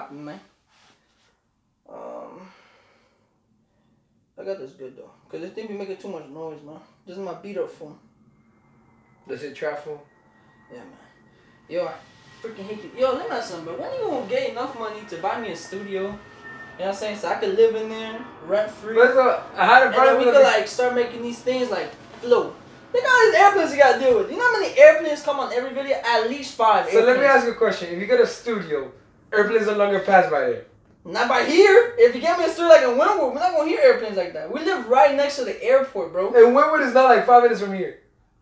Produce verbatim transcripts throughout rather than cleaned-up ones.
popping, man. Um, I got this good though, cause this thing be making too much noise, man. This is my beat up phone. Does it travel? Yeah, man. Yo, I freaking hate you. Yo, let me ask something, but when you gonna get enough money to buy me a studio? You know what I'm saying? So I could live in there rent free. But uh, I had a and then we could like start making these things like flow. Look at all these airplanes you gotta deal with. You know how many airplanes come on every video? At least five. So airplanes. let me ask you a question. If you get a studio, airplanes no longer pass by there. Not by here. If you get me a studio like in Wynwood, we're not gonna hear airplanes like that. We live right next to the airport, bro. And Wynwood is not like five minutes from here.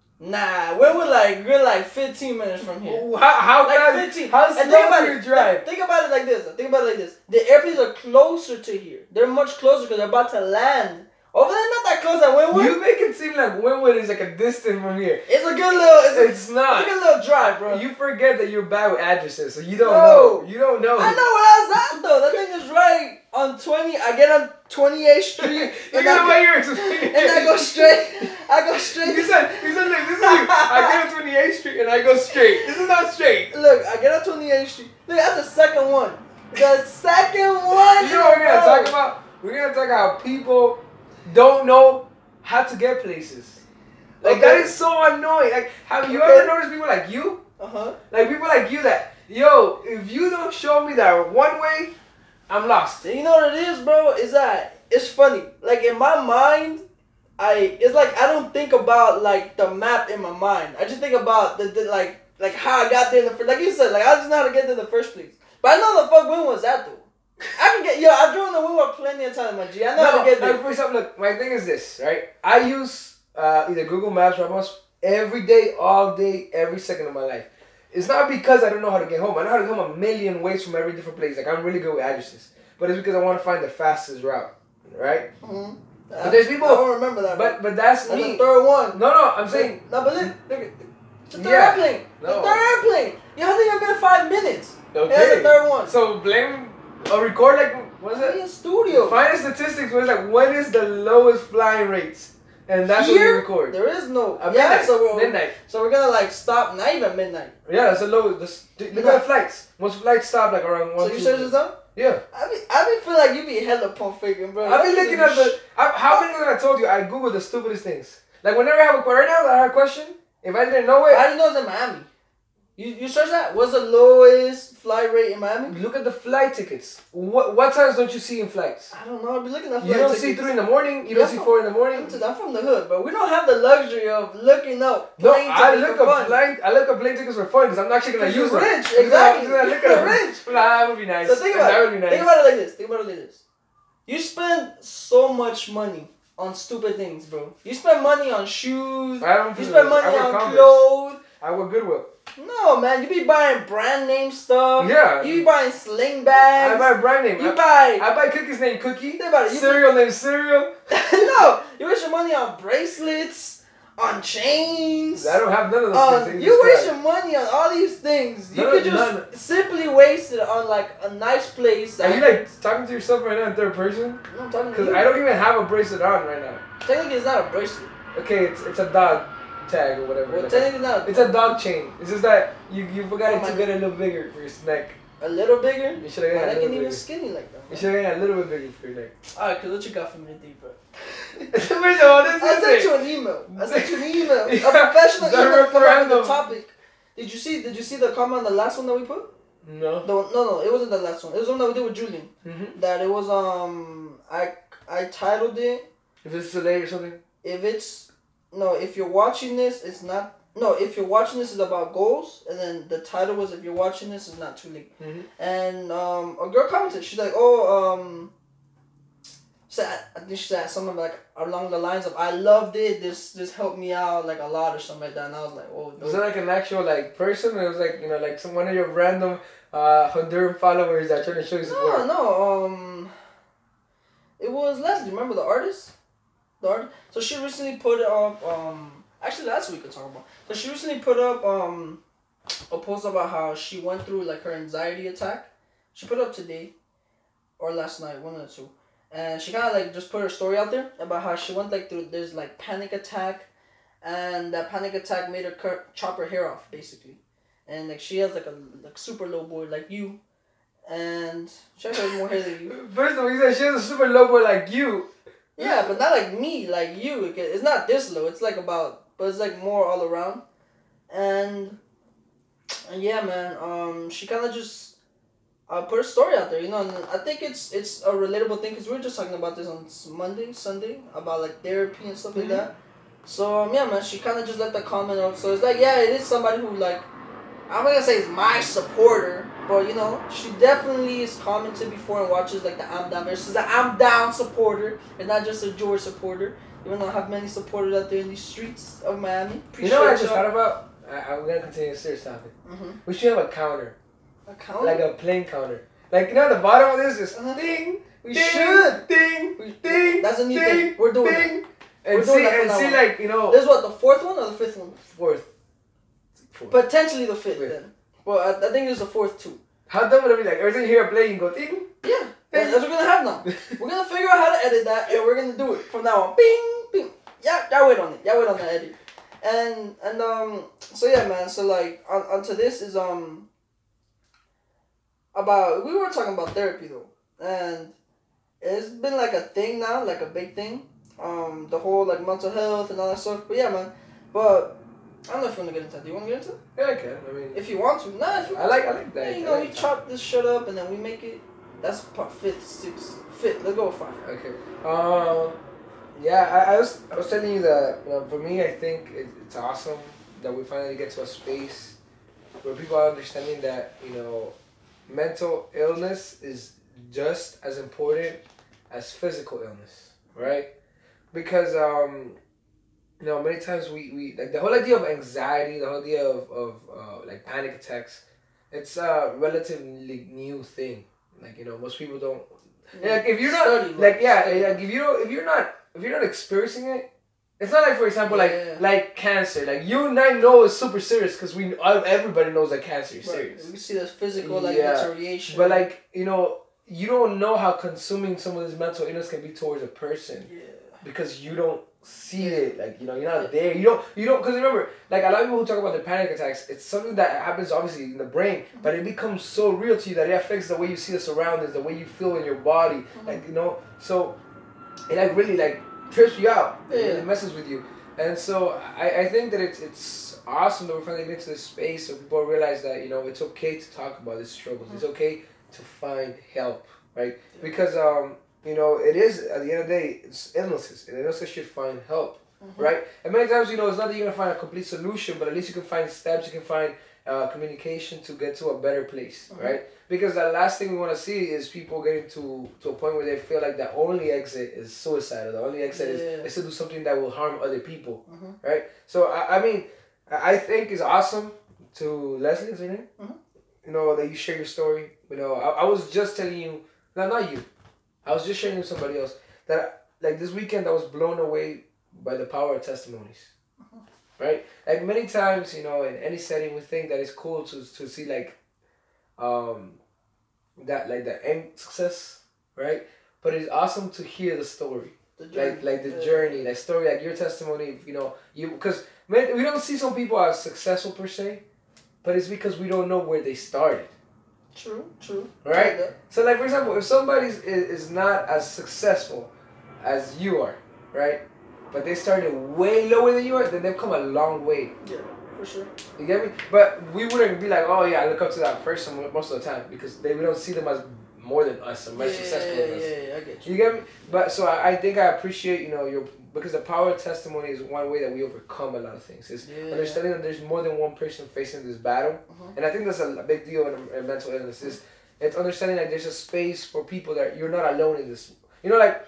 Nah, Wynwood like we're like fifteen minutes from here. How how like fast, fifteen? How and slow think about do you it, drive? Think about it like this. Think about it like this. The airplanes are closer to here. They're much closer because they're about to land. Over there, not that close at Wynwood. You make it seem like Wynwood is like a distance from here. It's a good little. It's, a, it's not. It's a good little drive, bro. You forget that you're bad with addresses, so you don't No. know. You don't know. I know where I was at though. That thing is right on twenty. I get on twenty-eighth Street. Look and at the I way go- you're explaining. And I go straight. I go straight. You said, you said, look, this is you. I get on twenty-eighth Street and I go straight. This is not straight. Look, I get on twenty-eighth Street. Look, that's the second one. The second one. You know what we're gonna bro. talk about? We're gonna talk about people don't know how to get places. Like, Okay. that is so annoying. Like, have you Okay. ever noticed people like you? Uh huh. Like, people like you that, yo, if you don't show me that one way, I'm lost. You know what it is, bro? Is that it's funny. Like in my mind, I it's like I don't think about like the map in my mind. I just think about the, the like like how I got there in the first. Like you said, like I just know how to get there in the first place. But I know the fuck when was that though. I can get yo. I've driven the Wynwood plenty of times, my G. I know how to get there. Like, for example, look, my thing is this, right? I use uh, either Google Maps or almost every day, all day, every second of my life. It's not because I don't know how to get home. I know how to come a million ways from every different place. Like, I'm really good with addresses. But it's because I want to find the fastest route, right? Mm-hmm. But there's people. I don't remember that. But but that's, That's me. the third one. No, no, I'm saying. No, but look, look, it's the third Yeah. airplane. No. The third airplane. You haven't even been five minutes. Okay. That's the third one. So blame or record like what's Be it? a studio. Find statistics where it's like what is the lowest flying rates, and that's what we Here, record. there is no. Uh, yeah, midnight. so we're, midnight. So we're gonna like stop. Not even midnight. Yeah, that's the lowest. The, look Yeah. at flights. Most flights stop like around one. So you two, search this up? Yeah. I be, I be feel like you be hella pump faking, bro. I've been That looking nigga at the. I, how many times I told you I Google the stupidest things. Like whenever I have a right now, I have a question. If I didn't know I it, didn't know it's in Miami. You you search that? What's the lowest flight rate in Miami? look at the flight tickets. What what times don't you see in flights? I don't know. I be looking at flight You don't tickets. see three in the morning. You don't Yeah, see I'm four in the morning. I'm, t- I'm from the hood, but we don't have the luxury of looking up No, plane I tickets look for up fun. plane. I look up plane tickets for fun because I'm actually gonna 'Cause you're use them. rich, I'm just exactly. gonna look at You're them. rich. Nah, that would be nice. So think about that it. would be nice. Think about it like this. Think about it like this. You spend so much money on stupid things, bro. You spend money on shoes. I don't. You do spend this. money I wear on Converse. clothes. I wear Goodwill. No, man. You be buying brand name stuff. Yeah. You be buying sling I bags. buy brand name. You I, buy. I buy cookies named Cookie. Think about it. You Cereal named Cereal. no. You waste your money on bracelets, on chains. I don't have none of those Um, things. you waste your money on all these things. You None could of- just none. simply waste it on like a nice place. Are that- you like talking to yourself right now in third person? No, I'm talking to Because you. I don't even have a bracelet on right now. Technically, it's not a bracelet. Okay, it's it's a dog tag or whatever. Well, Like, technically, it's not. it's a dog chain. It's just that you you forgot Oh, it my- to get a little bigger for your neck. A little bigger. You should have My got a neck little ain't even bigger. skinny like You that. should have got a little bit bigger for your neck. Alright, cause what you got for me today, bro? First of all, this I is sent it. you an email. I sent you an email. A Yeah, professional the email come up with the referendum. topic. Did you see? Did you see the comment on the last one that we put? No. The one, no, no, it wasn't the last one. It was the one that we did with Julian. Mm-hmm. That it was um I I titled it. If it's today or something. If it's no, if you're watching this, it's not. No, if you're watching this is about goals, and then the title was if you're watching this is not too late. Mm-hmm. And um, a girl commented. She's like, "Oh, um, she said, I think she said something like along the lines of I loved it. This this helped me out like a lot or something like that." And I was like, "Oh, Was it like an actual like person, or it was like you know like some one of your random uh, Honduran followers that trying to show you support?" no, no. Um, it was Leslie. Remember the artist? The art. So she recently put it up. Um, actually, that's what we could talk about. So she recently put up um a post about how she went through like her anxiety attack. She put it up today, or last night, one of the two. And she kind of like just put her story out there about how she went like through this like panic attack, and that panic attack made her cur- chop her hair off basically, and like she has like a like super low board like you, and she actually has more hair than you. First of all, you said she has a super low boy like you. Yeah, but not like me, like you. It get- It's not this low. It's like about, but it's like more all around. And, and yeah, man. Um, she kind of just uh, put a story out there, you know. And I think it's it's a relatable thing because we were just talking about this on s- Monday, Sunday about like therapy and stuff Mhm. like that. So um, yeah, man. She kind of just let that comment out. So it's like, yeah, it is somebody who like. I'm not gonna say is my supporter, but you know, she definitely has commented before and watches like the I'm Down. She's an I'm Down supporter and not just a George supporter. Even though I have many supporters out there in these streets of Miami. You know what I just y'all. thought about? I, I'm gonna continue a serious topic. Mm-hmm. We should have a counter, A counter? like a plane counter. Like you know, at the bottom of this is Uh-huh. ding, We ding, should. ding, We- ding. That's a new ding, thing. We're doing ding. it. And We're see, doing that from and now see, on. like you know, This is what, the fourth one or the fifth one? fourth. fourth. Potentially the fifth Fifth. then. Well, I, I think it's the fourth too. How dumb would it be? Like every time you hear a plane, you go ding. Yeah. That's what we're gonna have now. We're gonna figure out how to edit that, and we're gonna do it from now on. Bing, bing. Yeah, y'all wait on it. Y'all wait on the edit. And and um, so yeah, man. So like, on onto this is um. About we were talking about therapy though, and it's been like a thing now, like a big thing. Um, the whole like mental health and all that stuff. But yeah, man. But I don't know if you want to get into that. Do you want to get into it? Yeah, I can. I mean, If you want to, nah. If you I want like, to. I like that. Yeah, you I know, like we that. chop this shit up and then we make it. That's part fifth, sixth, fifth. Let's go with five. Okay. Um. Yeah, I, I was I was telling you that you know, for me, I think it, it's awesome that we finally get to a space where people are understanding that you know, mental illness is just as important as physical illness, right? Because um, you know, many times we, we like the whole idea of anxiety, the whole idea of of uh, like panic attacks, it's a relatively new thing. Like you know, most people don't. Like if you're not Study, like yeah, study. like if you don't if you're not if you're not experiencing it, it's not like for example Yeah. like like cancer. Like you and I know it's super serious because we everybody knows that cancer is Right. serious. We see this physical like Yeah. deterioration. But like you know, you don't know how consuming some of this mental illness can be towards a person yeah. because you don't see it. Like you know, you're not there. You don't. You don't. Because remember, like a lot of people who talk about their panic attacks, it's something that happens obviously in the brain, but it becomes so real to you that it affects the way you see the surroundings, the way you feel in your body. Mhm. Like you know, so it like really like trips you out. It Yeah. really messes with you. And so I, I think that it's it's awesome that we're finally getting to this space so people realize that you know it's okay to talk about these struggles. Mhm. It's okay to find help, right? Because um you know it is at the end of the day it's illnesses and illnesses should find help, Mhm. right? And many times you know it's not that you're gonna find a complete solution, but at least you can find steps. You can find uh, communication to get to a better place, Mhm. right? Because the last thing we want to see is people getting to to a point where they feel like the only exit is suicide, or the only exit Yeah. is, is to do something that will harm other people, Mhm. right? So I, I mean, I I think it's awesome to Leslie, is her name? Mhm. You know that you share your story. You know, I, I was just telling you, no, not you. I was just sharing with somebody else that like this weekend I was blown away by the power of testimonies. Right? Like many times, you know, in any setting we think that it's cool to to see like um that like the end success, right? But it's awesome to hear the story. The journey. Like like the Yeah. journey, that story, like your testimony, you know, you because we don't see some people as successful per se, but it's because we don't know where they started. True, true. Right? Yeah. So like for example, if somebody is, is not as successful as you are, right? But they started way lower than you are, then they've come a long way. Yeah, for sure. You get me? But we wouldn't be like, oh yeah, I look up to that person most of the time because they, we don't see them as more than us or more Yeah, successful yeah, than us. yeah, yeah, I get you. You get me? But so I, I think I appreciate, you know, your because the power of testimony is one way that we overcome a lot of things. Is Yeah. understanding that there's more than one person facing this battle. Mhm. And I think that's a, a big deal in, in mental illness is it's understanding that there's a space for people that you're not alone in this. You know, like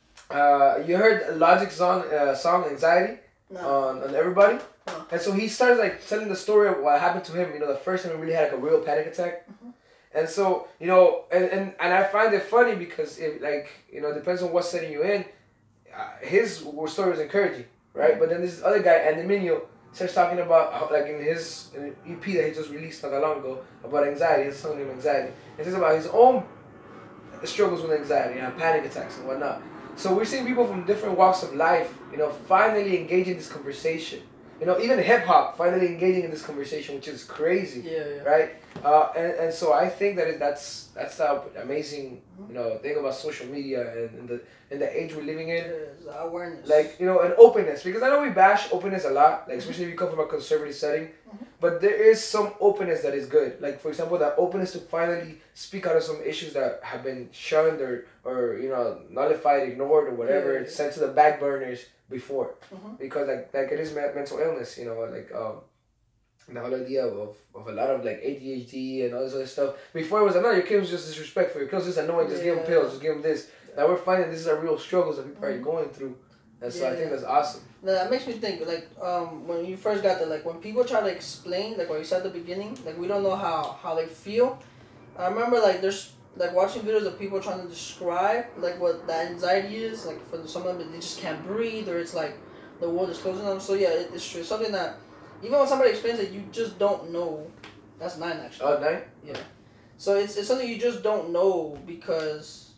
uh, you heard Logic's song, uh, song Anxiety No. on, on Everybody? No. And so he starts like telling the story of what happened to him, you know, the first time he really had like a real panic attack. Mhm. And so, you know, and, and, and I find it funny because it like, you know, depends on what setting you're in. Uh, his story was encouraging, right? But then this other guy, Andy Mineo, starts talking about how, like in his in an E P that he just released not that long ago about anxiety, his song named Anxiety. He says about his own struggles with anxiety and panic attacks and whatnot. So we're seeing people from different walks of life, you know, finally engage in this conversation. you know, even hip hop finally engaging in this conversation, which is crazy, Yeah, yeah. right? Uh, and, and so I think that it, that's that's the amazing, you know, thing about social media and, and the in the age we're living in. Yeah, awareness. Like, you know, and openness, because I know we bash openness a lot, like especially if you come from a conservative setting, mm-hmm. but there is some openness that is good. Like, for example, that openness to finally speak out of some issues that have been shunned or, or you know, nullified, ignored, or whatever, Yeah, yeah. sent to the back burners before, mm-hmm. because like like it is me- mental illness, you know, like um. The whole idea of, of a lot of like A D H D and all this other stuff. Before it was like, no, your kid was just disrespectful. Your kid was just annoying. Just give him Yeah. pills. Just give him this. Now we're finding this is a real struggles that people are Mhm. going through, and so Yeah. I think that's awesome. Now, that makes me think, like, um, when you first got there, like, when people try to explain, like, what you said at the beginning, like, we don't know how, how they feel. I remember, like, there's, like, watching videos of people trying to describe, like, what the anxiety is. Like, for some of them, they just can't breathe, or it's, like, the world is closing on them. So, yeah, it, it's true. It's something that, even when somebody explains it, you just don't know. That's nine, actually. Oh, nine? Yeah. So, it's, it's something you just don't know because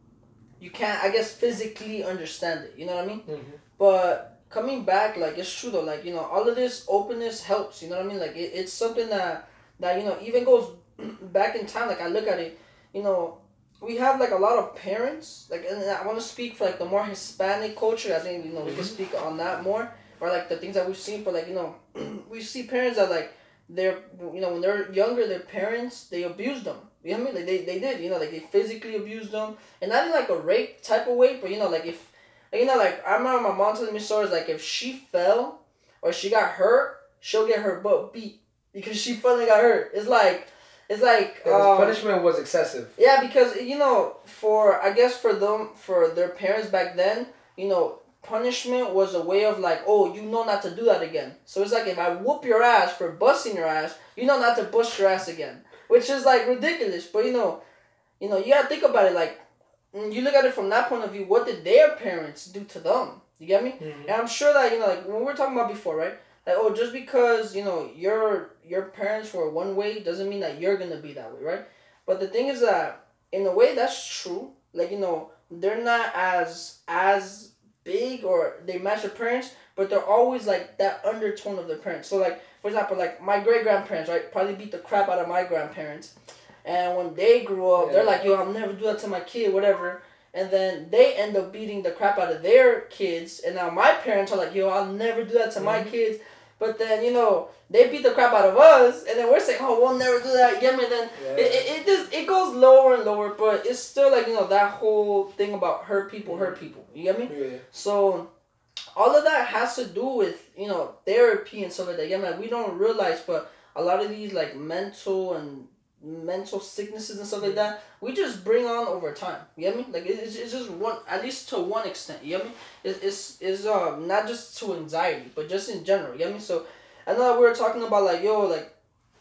you can't, I guess, physically understand it. You know what I mean? Mm-hmm. But coming back, like, it's true though, like, you know, all of this openness helps, you know what I mean? Like, it, it's something that, that, you know, even goes back in time. Like, I look at it, you know, we have, like, a lot of parents, like, and I want to speak for, like, the more Hispanic culture. I think, you know, we can speak on that more, or, like, the things that we've seen. For, like, you know, we see parents that, like, they're, you know, when they're younger, their parents, they abused them. You know what I mean? Like, they, they did, you know, like, they physically abused them, and not in, like, a rape type of way, but, you know, like, if, you know, like, I remember my mom telling me stories, like, if she fell or she got hurt, she'll get her butt beat because she finally got hurt. It's like, it's like... Yeah, um, punishment was excessive. Yeah, because, you know, for, I guess for them, for their parents back then, you know, punishment was a way of, like, oh, you know not to do that again. So it's like, if I whoop your ass for busting your ass, you know not to bust your ass again. Which is, like, ridiculous. But, you know, you know, you gotta think about it, like, you look at it from that point of view, what did their parents do to them? You get me? Mm-hmm. And I'm sure that, you know, like, when we were talking about before, right? Like, oh, just because, you know, your your parents were one way doesn't mean that you're going to be that way, right? But the thing is that, in a way, that's true. Like, you know, they're not as, as big or they match their parents, but they're always, like, that undertone of their parents. So, like, for example, like, my great-grandparents, right, probably beat the crap out of my grandparents. And when they grew up, yeah. they're like, yo, I'll never do that to my kid, whatever. And then they end up beating the crap out of their kids. And now my parents are like, yo, I'll never do that to mm-hmm. my kids. But then, you know, they beat the crap out of us. And then we're saying, oh, we'll never do that. You get me? And then yeah. it, it, it just it goes lower and lower. But it's still like, you know, that whole thing about hurt people, hurt people. You get me? Yeah. So all of that has to do with, you know, therapy and stuff like that. Yeah, man, we don't realize, but a lot of these, like, mental and mental sicknesses and stuff like that, we just bring on over time. You get me? Like, it's, it's just one, at least to one extent. You get me? It, it's it's uh not just to anxiety, but just in general. You get me? So I know that we were talking about, like, yo, like,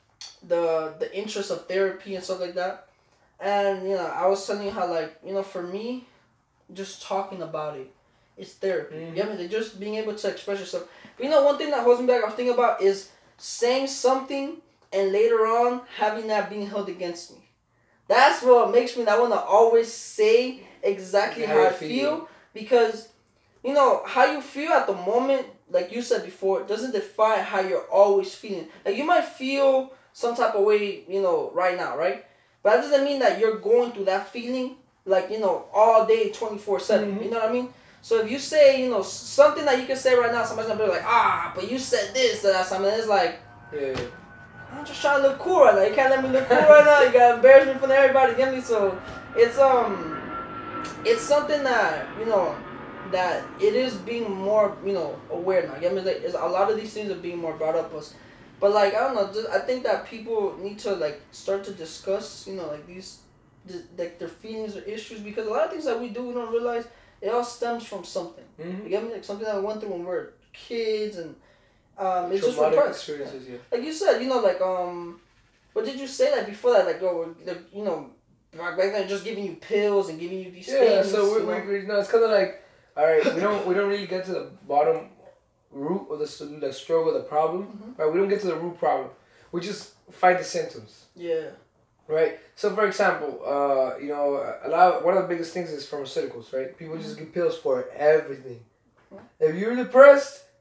the the interest of therapy and stuff like that, and, you know, I was telling you how, like, you know, for me, just talking about it, it's therapy. Mm-hmm. You get me? Like, just being able to express yourself. But, you know, one thing that holds me back, I was thinking about, is saying something and later on having that being held against me. That's what makes me not want to always say exactly how, how I feel. feel. Because, you know, how you feel at the moment, like you said before, doesn't define how you're always feeling. Like, you might feel some type of way, you know, right now, right? But that doesn't mean that you're going through that feeling, like, you know, all day, twenty-four seven. Mm-hmm. You know what I mean? So if you say, you know, something that you can say right now, somebody's going to be like, ah, but you said this, or that, something. It's like, yeah. I'm just trying to look cool right now. You can't let me look cool right now. You gotta embarrass me in front of everybody. Get me? So it's um, it's something that, you know, that it is being more, you know, aware now. Get me? Like, it's, a lot of these things are being more brought up us, but, like, I don't know. Just, I think that people need to, like, start to discuss, you know, like, these, th- like, their feelings or issues, because a lot of things that we do, we don't realize it all stems from something. Mm-hmm. You get me? Like, something that we went through when we were kids, and Um, it's just repressed. Experiences, yeah. Like you said, you know, like, um, what did you say that before that, like, oh, you know, back then just giving you pills and giving you these yeah, things. Yeah, so we, we, we, no, it's kind of like, all right, we don't we don't really get to the bottom root of the the struggle, the problem, mm-hmm. right? We don't get to the root problem. We just fight the symptoms. Yeah. Right. So, for example, uh, you know, a lot of, one of the biggest things is pharmaceuticals, right? People mm-hmm. just get pills for everything. Mm-hmm. If you're depressed,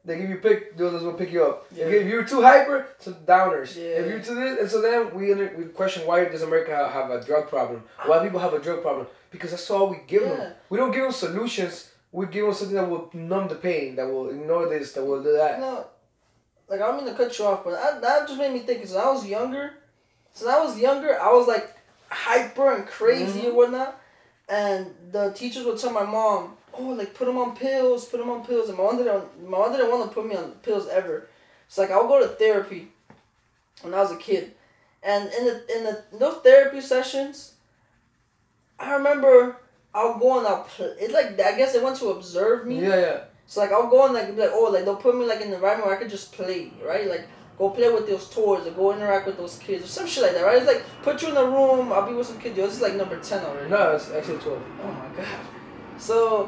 they give you pick, those will pick you up. Yeah. If you're too hyper, so downers. Yeah. If you're too this, and so then we we question why does America have, have a drug problem? Why people have a drug problem? Because that's all we give Yeah. them. We don't give them solutions. We give them something that will numb the pain, that will ignore this, that will do that. You know, like I don't mean to cut you off, but I, that just made me think. Since I was younger, since I was younger, I was like hyper and crazy Mm-hmm. and whatnot, and the teachers would tell my mom, "Oh, like put them on pills, put them on pills," and my mom didn't, my mom didn't want to put me on pills ever. So like I would go to therapy when I was a kid, and in the in the in those therapy sessions, I remember I'll go and I'll play. It's like I guess they want to observe me. Yeah, yeah. So like I'll go and like be like, oh, like they'll put me like in an environment where I could just play, right? Like go play with those toys or go interact with those kids or some shit like that, right? It's like put you in a room, I'll be with some kids. Yo, this is like number ten already. No, it's actually twelve. Oh my god. So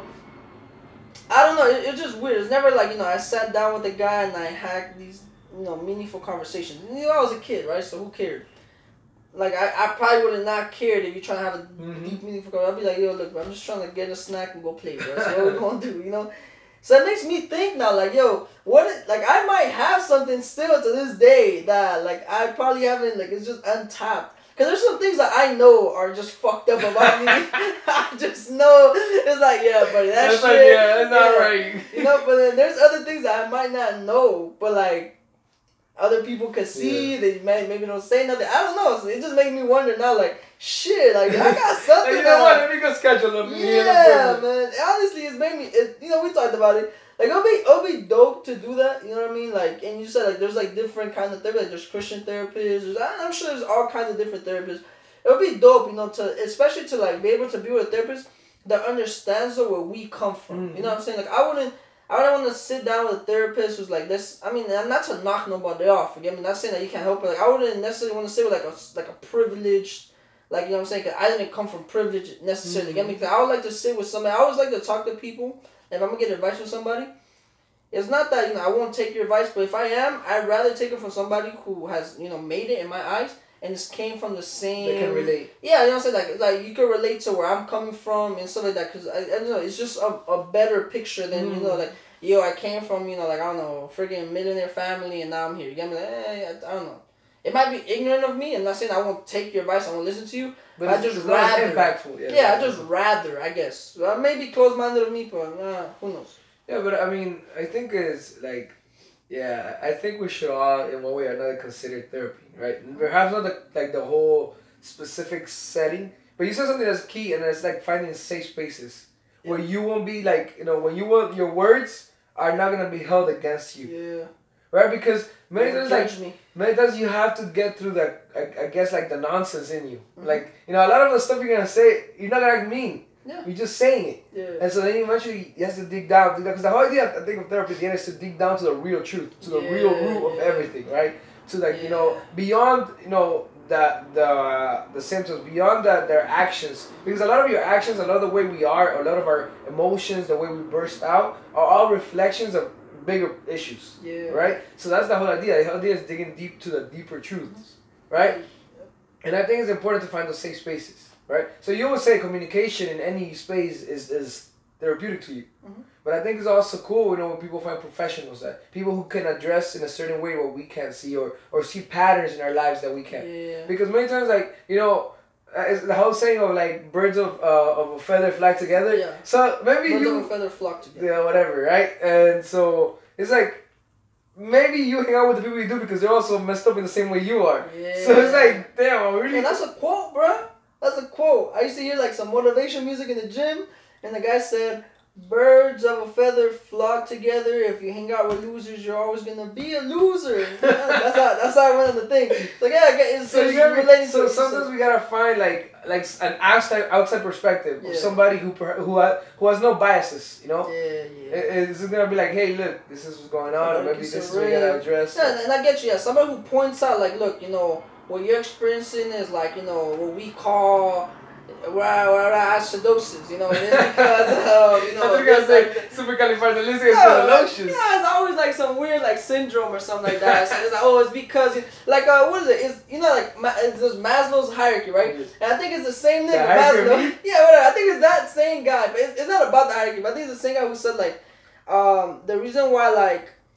I don't know, it, it's just weird. It's never like, you know, I sat down with a guy and I had these, you know, meaningful conversations. You know, I was a kid, right? So who cared? Like I, I probably would have not cared if you're trying to have a Mm-hmm. deep meaningful conversation. I'd be like, yo, look, I'm just trying to get a snack and go play, bro. So what we gonna do, you know? So it makes me think now, like, yo, what, is, like, I might have something still to this day that, like, I probably haven't, like, it's just untapped. Because there's some things that I know are just fucked up about me. I just know, it's like, yeah, buddy, that That's shit. like, yeah, that's not yeah. right. You know, but then there's other things that I might not know, but, like, other people could see, Yeah. they may, maybe don't say nothing. I don't know. So it just makes me wonder now, like, shit, like, I got something. You know that- what? Let me go schedule them. yeah, man. Honestly, it's made me. It, you know, we talked about it. Like, it'll be, it'll be dope to do that. You know what I mean? Like, and you said like there's like different kind of therapy. Like, there's Christian therapists. There's, I'm sure there's all kinds of different therapists. It'll be dope, you know, to especially to like be able to be with a therapist that understands where we come from. Mm-hmm. You know what I'm saying? Like, I wouldn't. I wouldn't want to sit down with a therapist who's like this. I mean, I'm not to knock nobody off. Forget me. Not saying that you can't help it. Like, I wouldn't necessarily want to sit with like a like a privileged. Like, you know what I'm saying? Cause I didn't come from privilege necessarily. Mm-hmm. Get me? Cause I would like to sit with somebody. I always like to talk to people. If I'm going to get advice from somebody, it's not that, you know, I won't take your advice. But if I am, I'd rather take it from somebody who has, you know, made it in my eyes. And it came from the same... They can relate. Yeah, you know what I'm saying? Like, like you can relate to where I'm coming from and stuff like that. Because, I, I don't know, it's just a, a better picture than, Mm-hmm. you know, like, yo, I came from, you know, like, I don't know, freaking millionaire family and now I'm here. You get me? Like, eh, I, I don't know. It might be ignorant of me. I'm not saying I won't take your advice. I won't listen to you. But I it's, just it's not as rather- impactful. Yeah, Yeah, I just rather, I guess. So I may be closed-minded of me, but uh, who knows? Yeah, but I mean, I think it's like, yeah, I think we should all, in one way or another, consider therapy, right? Perhaps not the, like the whole specific setting, but you said something that's key, and it's like finding safe spaces where you won't be like, you know, when you want your words are not gonna be held against you, Yeah. right? Because many Don't times, like, judge me. many times you have to get through that, I, I guess, like the nonsense in you. Mhm. Like, you know, a lot of the stuff you're gonna say, you're not gonna act mean. Yeah. You're just saying it. Yeah. And so then eventually you have to dig down. Because the whole idea, I think, of therapy at the end is to dig down to the real truth, to the Yeah, real root of yeah. everything, right? To like, you know, Yeah. beyond, you know, the the the symptoms, beyond that their actions. Because a lot of your actions, a lot of the way we are, a lot of our emotions, the way we burst out, are all reflections of bigger issues. Yeah. Right? So that's the whole idea. The whole idea is digging deep to the deeper truths. Right? And I think it's important to find those safe spaces, right? So you would say communication in any space is, is therapeutic to you. Mhm. But I think it's also cool, you know, when people find professionals, that people who can address in a certain way what we can't see, or, or see patterns in our lives that we can't. Yeah. Because many times, like, you know, uh, it's the whole saying of like birds of uh, of a feather fly together. Yeah. So maybe Birds you, of a feather flock together. yeah, whatever, right? And so it's like, maybe you hang out with the people you do because they're also messed up in the same way you are. Yeah. So it's like, damn, I really. And that's a quote, bruh. That's a quote. I used to hear like some motivation music in the gym, and the guy said, "Birds of a feather flock together. If you hang out with losers, you're always gonna be a loser." that's how that's how I went on the thing. It's like, yeah, I get- it's, So so you gotta, relating so to sometimes we gotta find like like an outside outside perspective of Yeah. somebody who per- who ha- who has no biases, you know. Yeah, yeah. It, it's gonna be like, hey, look, this is what's going on. Like, Maybe it's this a is what we gotta real- address. Yeah, and- and I get you. Yeah, somebody who points out, like, look, you know, what you're experiencing is like, you know, what we call acidosis. You know, and it's because of, you know, I think I there's, say like, supercalifragilisticexpialidocious. yeah, it's always like some weird like syndrome or something like that. So it's like, oh, it's because it, like uh, what is it? It's, you know, like Ma- it's just Maslow's hierarchy, right? And I think it's the same The nigga, hierarchy of Maslow. need? Yeah, whatever. I think it's that same guy, but it's, it's not about the hierarchy. But I think it's the same guy who said like, um, the reason why like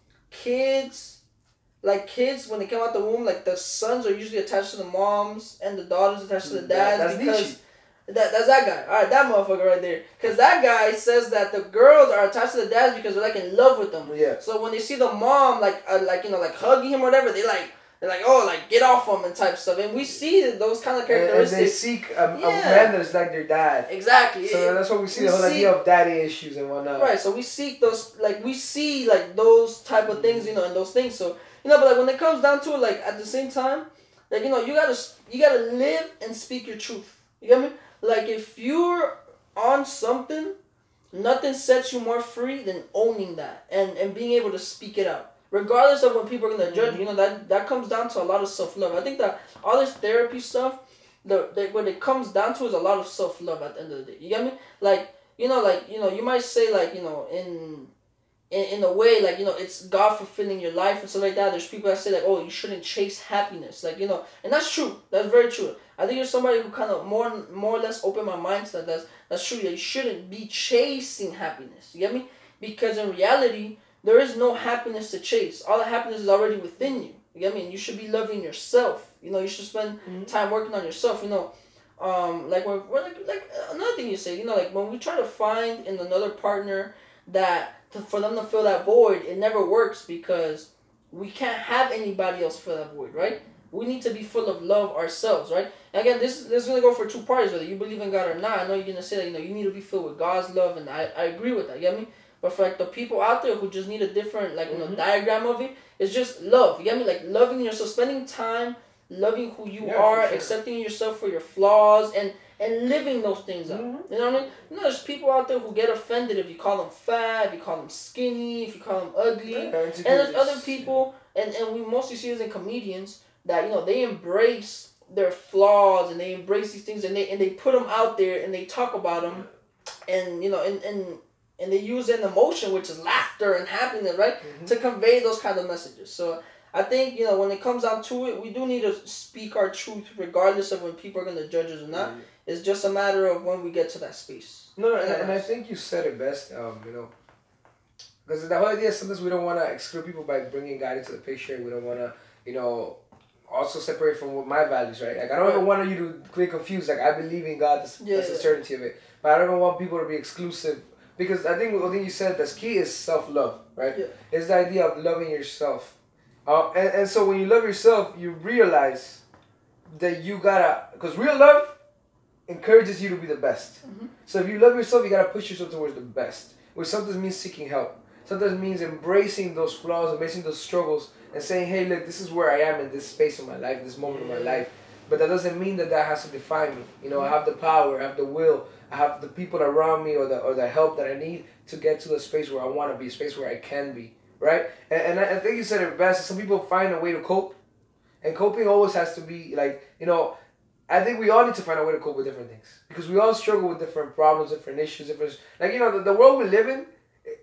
kids, like kids when they come out the womb, like the sons are usually attached to the moms and the daughters attached to the dads That's because Nietzsche. that that's that guy. All right, that motherfucker right there. Because that guy says that the girls are attached to the dads because they're like in love with them. Yeah. So when they see the mom like uh, like you know like hugging him or whatever, they like. They're like, oh, like, get off him and type stuff. And we see those kind of characteristics. And, and they seek a, yeah. a man that is like their dad. Exactly. So that's what we see, we the whole see, idea of daddy issues and whatnot. Right, so we seek those, like, we see, like, those type of things, you know, and those things. So, you know, but, like, when it comes down to it, like, at the same time, like, you know, you gotta, you gotta live and speak your truth. You get me? Like, if you're on something, nothing sets you more free than owning that and, and being able to speak it out. Regardless of when people are gonna judge, you know, that that comes down to a lot of self love. I think that all this therapy stuff, the, the what it comes down to is a lot of self love at the end of the day. You get me? Like, you know, like, you know, you might say like, you know, in in, in a way, like, you know, it's God fulfilling your life and stuff like that. There's people that say like, oh, you shouldn't chase happiness. Like, you know, and that's true. That's very true. I think you're somebody who kind of more more or less opened my mind to that. That's that's true. You shouldn't be chasing happiness. You get me? Because in reality, there is no happiness to chase. All the happiness is already within you. You get me? And you should be loving yourself. You know, you should spend mm-hmm. time working on yourself. You know, um, like when we're like like another thing you say. You know, like when we try to find in another partner that to, for them to fill that void, it never works because we can't have anybody else fill that void, right? We need to be full of love ourselves, right? And again, this this is gonna go for two parties, whether you believe in God or not. I know you're gonna say that, you know, you need to be filled with God's love, and I, I agree with that. You get me? But for like the people out there who just need a different like you know mm-hmm. diagram of it, it's just love. You get me? Like loving yourself, spending time, loving who you yeah, are, sure. accepting yourself for your flaws, and and living those things out. Mm-hmm. You know what I mean? You know, there's people out there who get offended if you call them fat, if you call them skinny, if you call them ugly, yeah, and there's other people, and and we mostly see this in comedians that you know they embrace their flaws and they embrace these things and they and they put them out there and they talk about them, and you know and and. And they use an emotion, which is laughter and happiness, right? Mm-hmm. To convey those kind of messages. So I think, you know, when it comes down to it, we do need to speak our truth regardless of when people are going to judge us or not. Mm-hmm. It's just a matter of when we get to that space. No, no, and, and I think you said it best, um, you know. Because the whole idea is sometimes we don't want to exclude people by bringing God into the picture. We don't want to, you know, also separate from what my values, right? Like, I don't right. even want you to get confused. Like, I believe in God. That's, yeah, that's the certainty of it. But I don't even want people to be exclusive. Because I think what you said that's key is self-love, right? Yeah. It's the idea of loving yourself. Uh, and, and so when you love yourself, you realize that you gotta... Because real love encourages you to be the best. Mm-hmm. So if you love yourself, you gotta push yourself towards the best. Which sometimes means seeking help. Sometimes means embracing those flaws, embracing those struggles, and saying, hey, look, this is where I am in this space of my life, this moment yeah. of my life. But that doesn't mean that that has to define me. You know, I have the power, I have the will, I have the people around me or the or the help that I need to get to the space where I want to be, a space where I can be, right? And, and I, I think you said it best. Some people find a way to cope, and coping always has to be like, you know, I think we all need to find a way to cope with different things because we all struggle with different problems, different issues, different like you know the, the world we live in.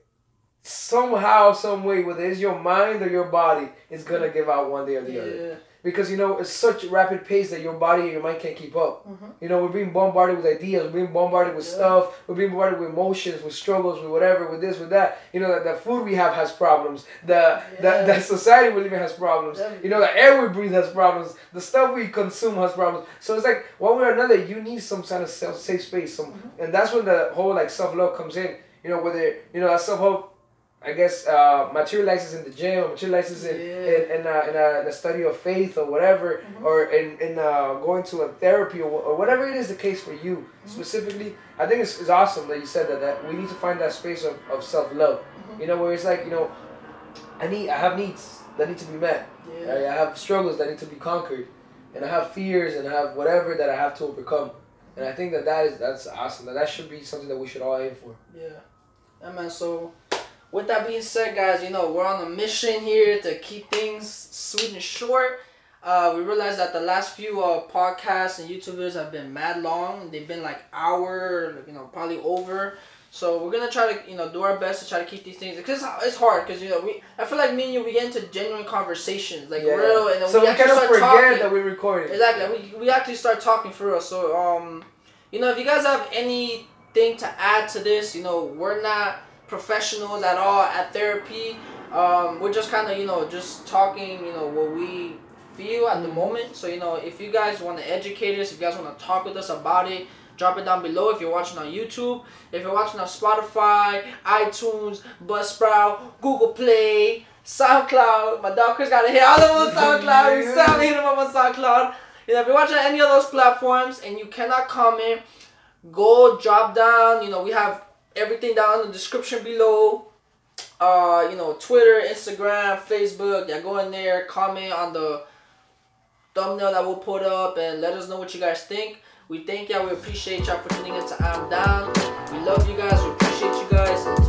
Somehow, some way, whether it's your mind or your body, it's gonna give out one day or the yeah. other. Because, you know, it's such a rapid pace that your body and your mind can't keep up. Mm-hmm. You know, we're being bombarded with ideas. We're being bombarded with yeah. stuff. We're being bombarded with emotions, with struggles, with whatever, with this, with that. You know, that the food we have has problems. The, yeah. the, the society we live in has problems. Yeah. You know, the air we breathe has problems. The stuff we consume has problems. So it's like, one way or another, you need some kind of self, safe space. Some, mm-hmm. And that's when the whole, like, self-love comes in. You know, whether, you know, that self-love, I guess, uh, materializes in the gym, or materializes in yeah. in, in, uh, in, uh, in a study of faith or whatever, mm-hmm. or in, in uh, going to a therapy or, or whatever it is the case for you mm-hmm. specifically. I think it's, it's awesome that you said that, that we need to find that space of, of self-love, mm-hmm. you know, where it's like, you know, I need, I have needs that need to be met. Yeah. I, I have struggles that need to be conquered, and I have fears and I have whatever that I have to overcome. And I think that that is, that's awesome. That that should be something that we should all aim for. Yeah. Yeah, man, so... With that being said, guys, you know, we're on a mission here to keep things sweet and short. Uh, we realized that the last few uh, podcasts and YouTube videos have been mad long. They've been like hour, you know, probably over. So we're going to try to, you know, do our best to try to keep these things. Because it's hard because, you know, we I feel like me and you, we get into genuine conversations. Like, yeah. real. And then so we, we kind of forget talking. that we're recording. Exactly. We, we actually start talking for real. So, um, you know, if you guys have anything to add to this, you know, we're not... professionals at all at therapy. Um, we're just kind of, you know, just talking, you know, what we feel at the moment. So, you know, if you guys want to educate us, if you guys want to talk with us about it, drop it down below. If you're watching on YouTube, if you're watching on Spotify, iTunes, Buzzsprout, Google Play, SoundCloud. My dog Chris got to hit all of them on SoundCloud. You saw me hit him up on SoundCloud. You know, if you're watching on any of those platforms and you cannot comment, go drop down. You know, we have everything down in the description below. Uh, you know, Twitter, Instagram, Facebook. Yeah, go in there, comment on the thumbnail that we'll put up, and let us know what you guys think. We thank y'all. We appreciate y'all for tuning in to I'm Down. We love you guys. We appreciate you guys.